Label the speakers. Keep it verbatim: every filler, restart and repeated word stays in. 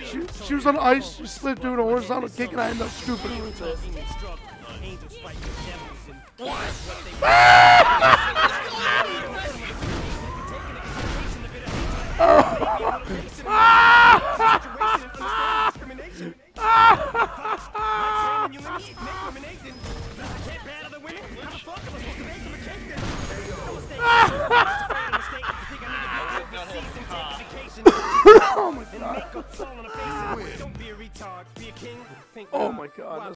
Speaker 1: she, she was on ice. She slid through the horizontal kick, and I ended up scooping her with it.